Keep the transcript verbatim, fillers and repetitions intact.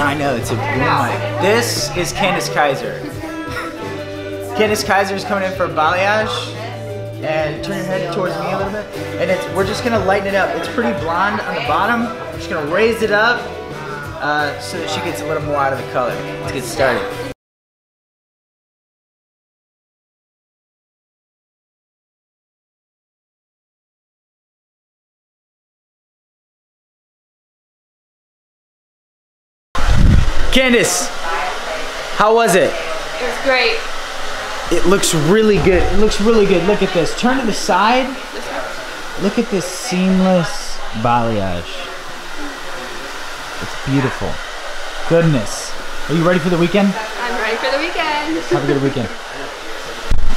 I know, it's a boom mic. This is Kandice Kaiser. Kandice Kaiser is coming in for balayage. And turn your head towards me a little bit. And it's, we're just gonna lighten it up. It's pretty blonde on the bottom. We're just gonna raise it up uh, so that she gets a little more out of the color. Let's get started. Kandice, how was it? It was great. It looks really good. It looks really good. Look at this. Turn to the side. Look at this seamless balayage. It's beautiful. Goodness. Are you ready for the weekend? I'm ready for the weekend. Have a good weekend.